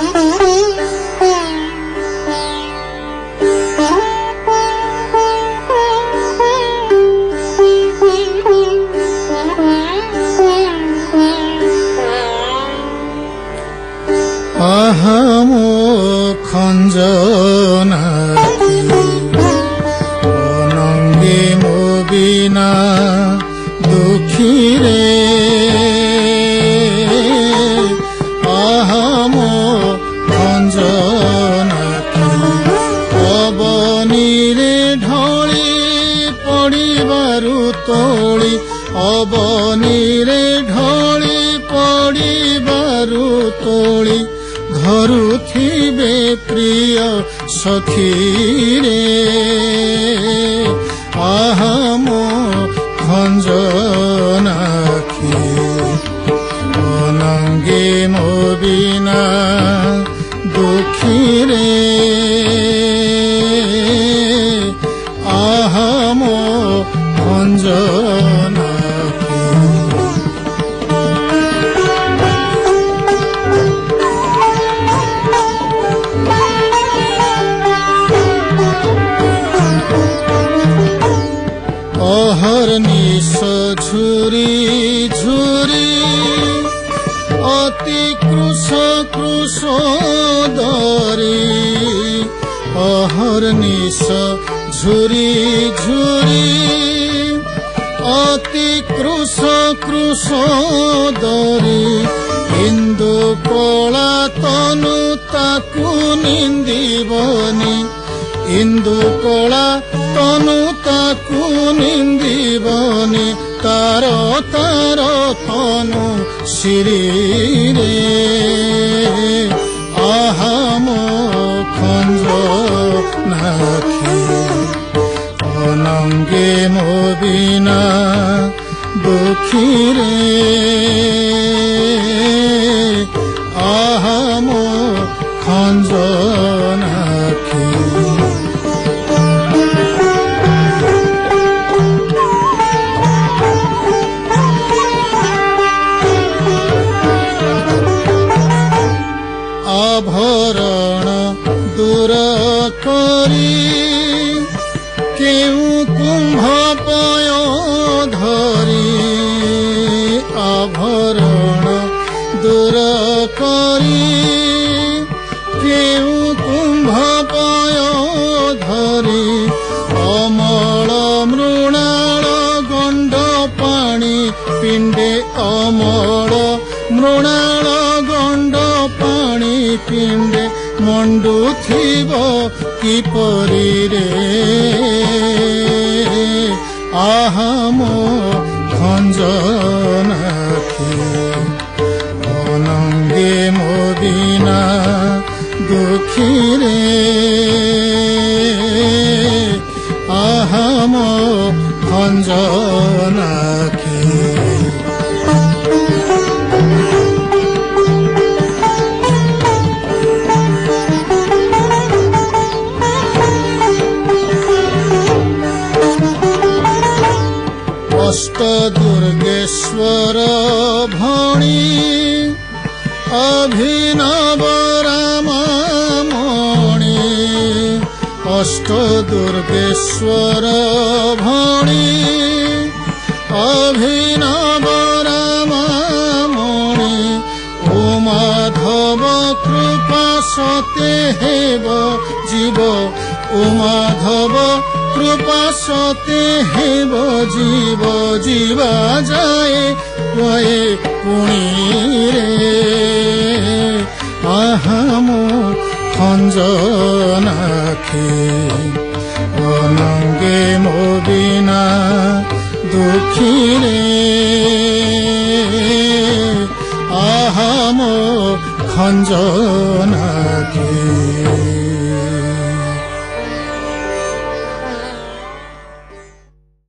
아하모 건전하기 어능기 무비나 두키레 아하모 건전하기 어버니레 ढଳି ପଡ଼ିବାରୁ ତୋଳି ଅବନିରେ ଢଳି ପଡ଼ିବାରୁ ତୋଳି ଧରୁଥିବେ ପ୍ରିୟ ସଖୀରେ ଆହା ମୋ ଖଞ୍ଜନାଖି ଅନଙ୍ଗେ ମୋ ବିନା ଦୁଃଖୀରେ ଆହା ମୋ ଖଞ୍ଜନାଖି ଅହର୍ନିଶ ଝୁରି ଝୁରି ଅତି କୃଶ କୃଶ ଦରି ଅହର୍ନିଶ ଝୁରି ଝୁରି ଅତି କୃଶ କୃଶ ଦରି ଇନ୍ଦୁ କଳା ତନୁ ତାକୁ ନିନ୍ଦିବନି ଇନ୍ଦୁ କଳା ତନୁ ତାକୁ ନିନ୍ଦିବନି ତାର ତାର ତନୁ ଶିରିରେ ଆହା ମୋ ଖଞ୍ଜନାଖି ଅନଙ୍ଗେ ମୋ ବିନା ଦୁଃଖୀରେ ଆହା ମୋ ଖଞ୍ଜନାଖି আভরণ দূর করি কেউ কুম্ভ পয় ধরি আভরণ দূর করি কেউ কুম্ভ পয় ধরি অমল মৃণাল গণ্ড পাণি পিণ্ডে অমল মৃণাল গণ্ড পাণি পিণ্ডে মণ্ডুথিব কিপরিরে আহা ମୋ ଖଞ୍ଜନାଖି ଅନଙ୍ଗେ ମୋ ବିନା ଦୁଃଖୀରେ ଆହା ମୋ ଖଞ୍ଜନାଖି অষ্ট দুর্গেশ্বর ভণি অভিনব রামমণি অষ্ট দুর্গেশ্বর ভণি অভিনব রামমণি ও মাধব কৃপা সতে হেব জীব ও মাধব কৃপা সতে হেব জীব জীবা যায় কয়ে পুণীরে আহা ମୋ খঞ্জনাখি ଅନଙ୍ଗେ ମୋ ବିନା ଦୁଃଖୀରେ আহা ମୋ খঞ্জনাখি